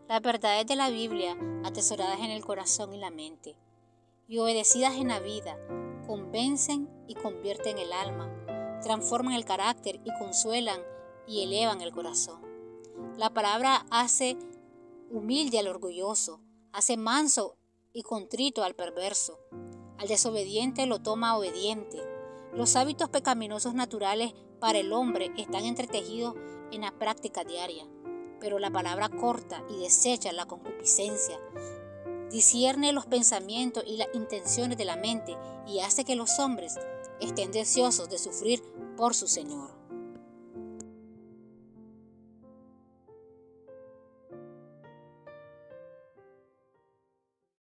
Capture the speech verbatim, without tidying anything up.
Las verdades de la Biblia, atesoradas en el corazón y la mente, y obedecidas en la vida, convencen y convierten el alma, transforman el carácter y consuelan y elevan el corazón. La palabra hace humilde al orgulloso, hace manso y contrito al perverso. Al desobediente lo toma obediente. Los hábitos pecaminosos naturales para el hombre están entretejidos en la práctica diaria, pero la palabra corta y desecha la concupiscencia, discierne los pensamientos y las intenciones de la mente y hace que los hombres estén deseosos de sufrir por su Señor.